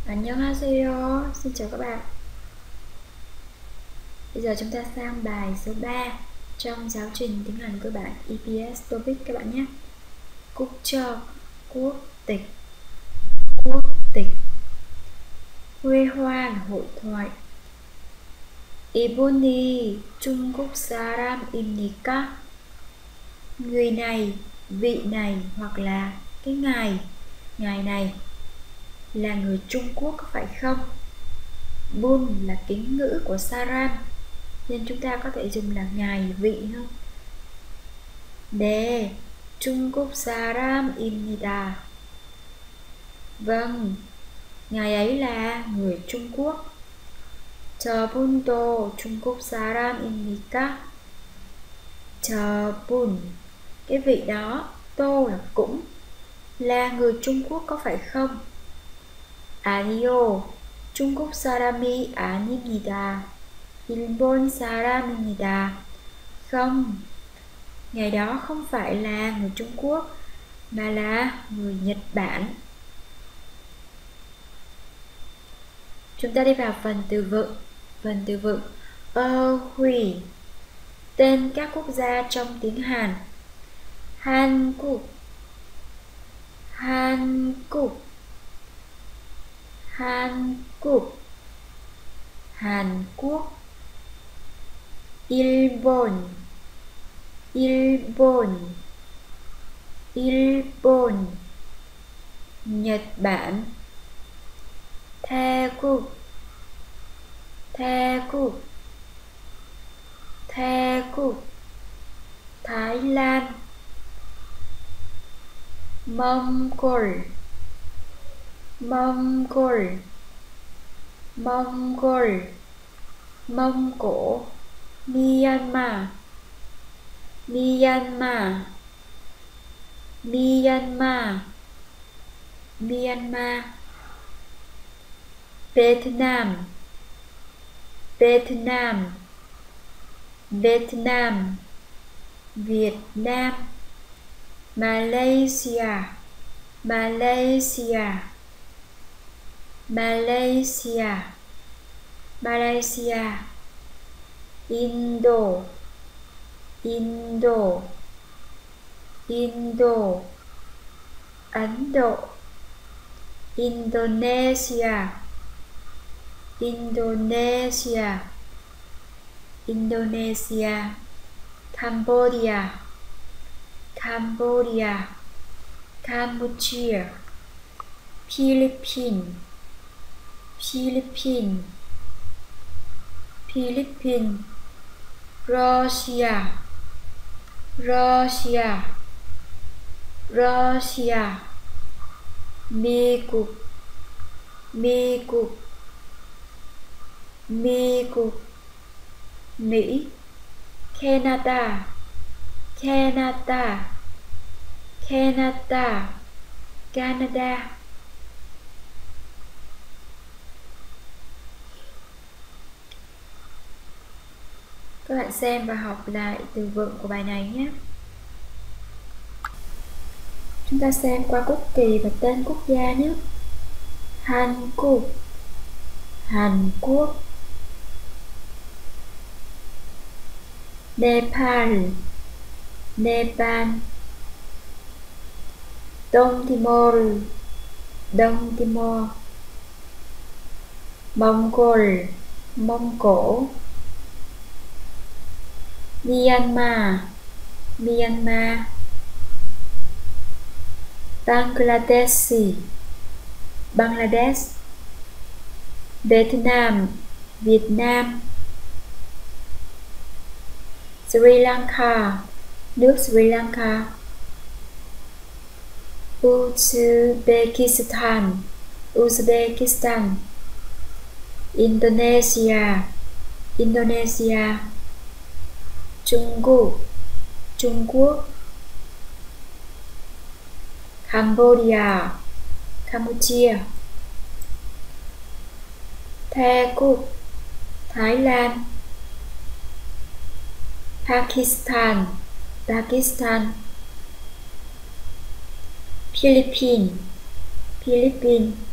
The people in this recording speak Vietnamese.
Annyeonghaseyo, xin chào các bạn. Bây giờ chúng ta sang bài số 3 trong giáo trình tiếng Hàn cơ bản EPS TOEIC các bạn nhé. Quốc cho, quốc tịch. Quốc tịch. Huê hoa là hội thoại. 이분이 중국 사람입니까? Người này, vị này hoặc là cái ngài này là người Trung Quốc có phải không? Bun là kính ngữ của Saram nên chúng ta có thể dùng là ngài vị không? 네, 중국 사람입니다. Vâng, ngài ấy là người Trung Quốc. 저분도 중국 사람입니까? 저분, cái vị đó, tô là cũng, là người Trung Quốc có phải không? 아니요, 중국 사람이 아닙니다. 일본 사람입니다. Không, ngài đó không phải là người Trung Quốc mà là người Nhật Bản. Chúng ta đi vào phần từ vựng. Phần từ vựng Hủy, tên các quốc gia trong tiếng Hàn. 한국, 한국, 한국, Hàn Quốc. 일본, 일본, 일본, Nhật Bản. 태국, 태국, 태국, Thái Lan. Mongol, Mongol, Mongol, Mông Cổ. Myanmar, Myanmar, Myanmar, Myanmar. Vietnam, Vietnam, Vietnam, Việt Nam. Malaysia, Malaysia, Malaysia, Malaysia. Indo, Indo, Indo, Ấn Độ. Indonesia, Indonesia, Indonesia. Cambodia, Cambodia, Cambodia. Philippines, Philippines, Philippines. Russia, Russia, Russia. 미국, 미국, 미국, Mỹ. Canada, Canada, Canada, Canada. Các bạn xem và học lại từ vựng của bài này nhé. Chúng ta xem qua quốc kỳ và tên quốc gia nhé. Hàn Quốc, Hàn Quốc. Nepal, Nepal. Đông Timor, Đông Timor. Mongol, Mông Cổ. Myanmar, Myanmar. Bangladesh, Bangladesh. Vietnam, Việt Nam. Sri Lanka, nước Sri Lanka. Uzbekistan, Uzbekistan. Indonesia, Indonesia. Trung Quốc, Trung Quốc. Cambodia, Campuchia. Thái Quốc, Thái Lan. Pakistan, Pakistan. Philippines, Philippines.